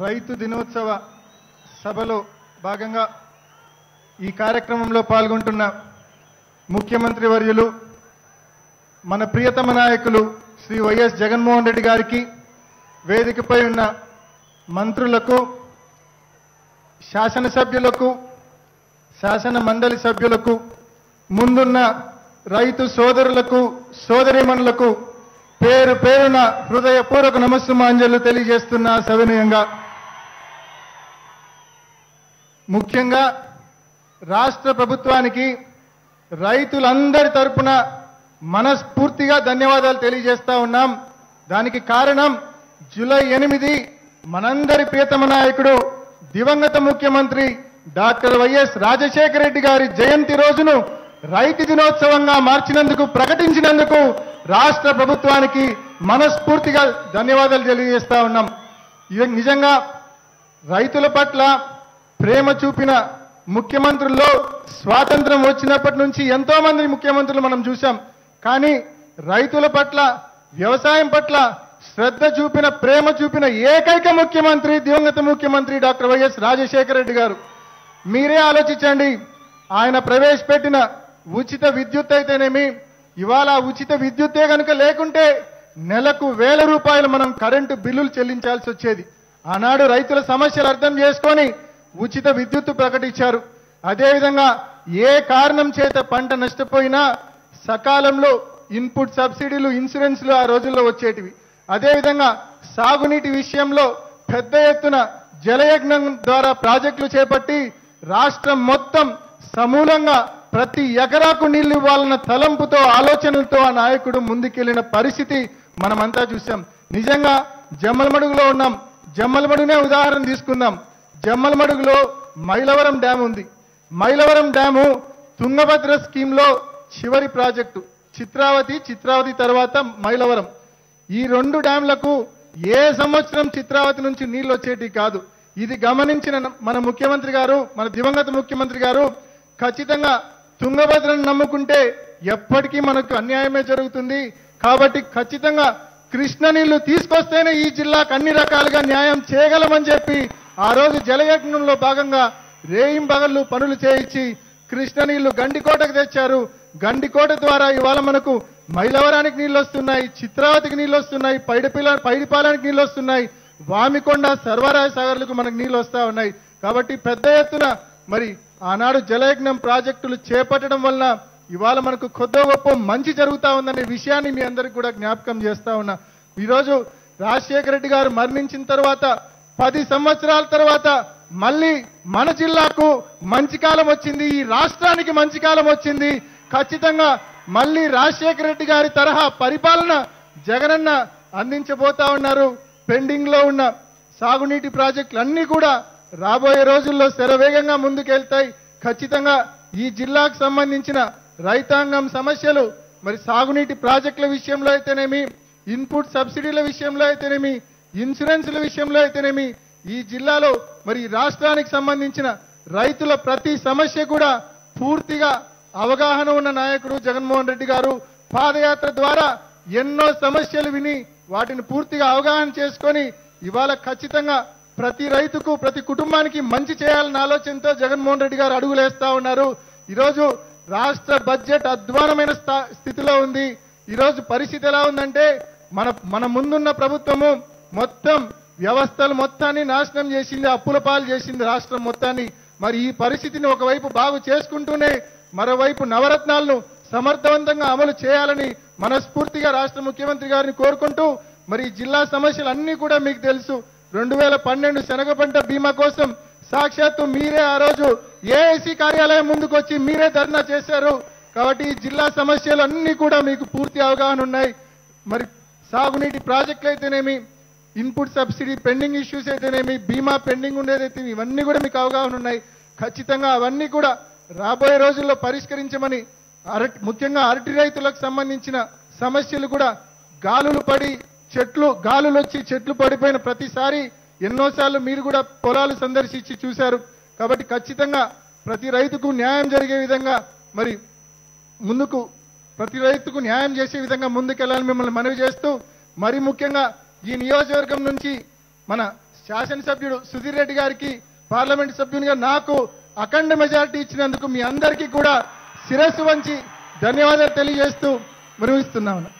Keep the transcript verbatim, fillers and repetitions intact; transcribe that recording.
రైతు దినోత్సవ సభలో భాగంగా ఈ కార్యక్రమంలో పాల్గొంటున్న ముఖ్యమంత్రి వర్యులు మన ప్రియతమ నాయకులు శ్రీ వైఎస్ జగన్మోహన్ రెడ్డి గారికి, వేదికపై ఉన్న మంత్రులకు, శాసనసభ్యులకు, శాసన మండలి సభ్యులకు, ముందున్న రైతు సోదరులకు, సోదరీమణులకు పేరు పేరున హృదయపూర్వక నమస్సుమాంజలు తెలియజేస్తున్నా సవినయంగా. ముఖ్యంగా రాష్ట్ర ప్రభుత్వానికి రైతులందరి తరపున మనస్ఫూర్తిగా ధన్యవాదాలు తెలియజేస్తా ఉన్నాం. దానికి కారణం జూలై ఎనిమిది మనందరి ప్రియతమ నాయకుడు దివంగత ముఖ్యమంత్రి డాక్టర్ వైఎస్ రాజశేఖర రెడ్డి గారి జయంతి రోజును రైతు దినోత్సవంగా మార్చినందుకు, ప్రకటించినందుకు రాష్ట్ర ప్రభుత్వానికి మనస్ఫూర్తిగా ధన్యవాదాలు తెలియజేస్తా ఉన్నాం. నిజంగా రైతుల పట్ల ప్రేమ చూపిన ముఖ్యమంత్రుల్లో స్వాతంత్రం వచ్చినప్పటి నుంచి ఎంతో మంది ముఖ్యమంత్రులు మనం చూశాం. కానీ రైతుల పట్ల, వ్యవసాయం పట్ల శ్రద్ధ చూపిన, ప్రేమ చూపిన ఏకైక ముఖ్యమంత్రి దివంగత ముఖ్యమంత్రి డాక్టర్ వైఎస్ రాజశేఖర రెడ్డి గారు. మీరే ఆలోచించండి, ఆయన ప్రవేశపెట్టిన ఉచిత విద్యుత్ అయితేనేమి, ఇవాళ ఉచిత విద్యుత్తే కనుక లేకుంటే నెలకు వేల రూపాయలు మనం కరెంటు బిల్లులు చెల్లించాల్సి వచ్చేది. ఆనాడు రైతుల సమస్యలు అర్థం చేసుకొని ఉచిత విద్యుత్తు ప్రకటించారు. అదేవిధంగా ఏ కారణం చేత పంట నష్టపోయినా సకాలంలో ఇన్పుట్ సబ్సిడీలు, ఇన్సూరెన్స్లు ఆ రోజుల్లో వచ్చేటివి. అదేవిధంగా సాగునీటి విషయంలో పెద్ద ఎత్తున జలయజ్ఞం ద్వారా ప్రాజెక్టులు చేపట్టి రాష్ట్రం మొత్తం సమూలంగా ప్రతి ఎకరాకు నీళ్లు ఇవ్వాలన్న తలంపుతో, ఆలోచనలతో ఆ నాయకుడు ముందుకెళ్లిన పరిస్థితి మనమంతా చూసాం. నిజంగా జమ్మలమడుగులో ఉన్నాం. జమ్మలమడుగునే ఉదాహరణ తీసుకుందాం. జమ్మలమడుగులో మైలవరం డ్యామ్ ఉంది. మైలవరం డ్యాము తుంగభద్ర స్కీమ్లో చివరి ప్రాజెక్టు. చిత్రావతి, చిత్రావతి తర్వాత మైలవరం. ఈ రెండు డ్యాంలకు ఏ సంవత్సరం చిత్రావతి నుంచి నీళ్లు వచ్చేటి కాదు. ఇది గమనించిన మన ముఖ్యమంత్రి గారు, మన దివంగత ముఖ్యమంత్రి గారు ఖచ్చితంగా తుంగభద్రను నమ్ముకుంటే ఎప్పటికీ మనకు అన్యాయమే జరుగుతుంది, కాబట్టి ఖచ్చితంగా కృష్ణ నీళ్లు తీసుకొస్తేనే ఈ జిల్లాకు అన్ని రకాలుగా న్యాయం చేయగలమని చెప్పి ఆ రోజు జలయజ్ఞంలో భాగంగా రేయింబగళ్ళు పనులు చేయించి కృష్ణ నీళ్లు గండికోటకు తెచ్చారు. గండికోట ద్వారా ఇవాళ మనకు మైలవరానికి నీళ్ళు వస్తున్నాయి, చిత్రావతికి నీళ్ళు వస్తున్నాయి, పైడిపిల్ల పైడిపాలానికి నీళ్ళు వస్తున్నాయి, వామికొండ, సర్వరాయ సాగర్లకు మనకు నీళ్ళు వస్తా ఉన్నాయి. కాబట్టి పెద్ద ఎత్తున మరి ఆనాడు జలయజ్ఞం ప్రాజెక్టులు చేపట్టడం వలన ఇవాళ మనకు కొద్ది గొప్ప మంచి జరుగుతా ఉందనే విషయాన్ని మీ అందరికి కూడా జ్ఞాపకం చేస్తా ఉన్నా. ఈరోజు రాజశేఖర రెడ్డి గారు మరణించిన తర్వాత పది సంవత్సరాల తర్వాత మళ్ళీ మన జిల్లాకు మంచి కాలం వచ్చింది, ఈ రాష్ట్రానికి మంచి కాలం వచ్చింది. ఖచ్చితంగా మళ్ళీ రాజశేఖర రెడ్డి గారి తరహా పరిపాలన జగనన్న అందించబోతా ఉన్నారు. పెండింగ్ లో ఉన్న సాగునీటి ప్రాజెక్టులు అన్ని కూడా రాబోయే రోజుల్లో శరవేగంగా ముందుకెళ్తాయి. ఖచ్చితంగా ఈ జిల్లాకు సంబంధించిన రైతాంగం సమస్యలు, మరి సాగునీటి ప్రాజెక్టుల విషయంలో అయితేనేమి, ఇన్పుట్ సబ్సిడీల విషయంలో అయితేనేమి, ఇన్సూరెన్స్ల విషయంలో అయితేనేమి, ఈ జిల్లాలో మరి రాష్ట్రానికి సంబంధించిన రైతుల ప్రతి సమస్య కూడా పూర్తిగా అవగాహన ఉన్న నాయకుడు జగన్మోహన్ రెడ్డి గారు. పాదయాత్ర ద్వారా ఎన్నో సమస్యలు విని వాటిని పూర్తిగా అవగాహన చేసుకొని ఇవాళ ఖచ్చితంగా ప్రతి రైతుకు, ప్రతి కుటుంబానికి మంచి చేయాలన్న ఆలోచనతో జగన్మోహన్ రెడ్డి గారు అడుగులేస్తా ఉన్నారు. ఈరోజు రాష్ట్ర బడ్జెట్ అధ్వానమైన స్థితిలో ఉంది. ఈరోజు పరిస్థితి ఎలా ఉందంటే మన మన ముందున్న ప్రభుత్వము మొత్తం వ్యవస్థలు మొత్తాన్ని నాశనం చేసింది, అప్పుల పాలు చేసింది రాష్ట్రం మొత్తాన్ని. మరి ఈ పరిస్థితిని ఒకవైపు బాగు చేసుకుంటూనే మరోవైపు నవరత్నాలను సమర్థవంతంగా అమలు చేయాలని మనస్ఫూర్తిగా రాష్ట్ర ముఖ్యమంత్రి గారిని కోరుకుంటూ, మరి జిల్లా సమస్యలు అన్ని కూడా మీకు తెలుసు. రెండు వేల పన్నెండు శనగ పంట బీమా కోసం సాక్షాత్తు మీరే ఆ రోజు ఏఐసి కార్యాలయం ముందుకు వచ్చి మీరే ధర్నా చేశారు. కాబట్టి ఈ జిల్లా సమస్యలు అన్ని కూడా మీకు పూర్తి అవగాహన ఉన్నాయి. మరి సాగునీటి ప్రాజెక్టులు అయితేనేమి, ఇన్పుట్ సబ్సిడీ పెండింగ్ ఇష్యూస్ అయితేనేమి, బీమా పెండింగ్ ఉండేదైతే ఇవన్నీ కూడా మీకు అవగాహన ఉన్నాయి. ఖచ్చితంగా అవన్నీ కూడా రాబోయే రోజుల్లో పరిష్కరించమని, అరటి ముఖ్యంగా అరటి రైతులకు సంబంధించిన సమస్యలు కూడా గాలులు పడి చెట్లు గాలులు వచ్చి చెట్లు పడిపోయిన ప్రతిసారి ఎన్నోసార్లు మీరు కూడా పొలాలు సందర్శించి చూశారు. కాబట్టి ఖచ్చితంగా ప్రతి రైతుకు న్యాయం జరిగే విధంగా మరి ముందుకు ప్రతి రైతుకు న్యాయం చేసే విధంగా ముందుకెళ్లాలని మిమ్మల్ని మనవి చేస్తూ, మరి ముఖ్యంగా ఈ నియోజకవర్గం నుంచి మన శాసనసభ్యుడు సుధీర్ రెడ్డి గారికి పార్లమెంట్ సభ్యునిగా నాకు అఖండ మెజారిటీ ఇచ్చినందుకు మీ అందరికీ కూడా శిరస్సు వంచి ధన్యవాదాలు తెలియజేస్తూ ముగిస్తున్నాను.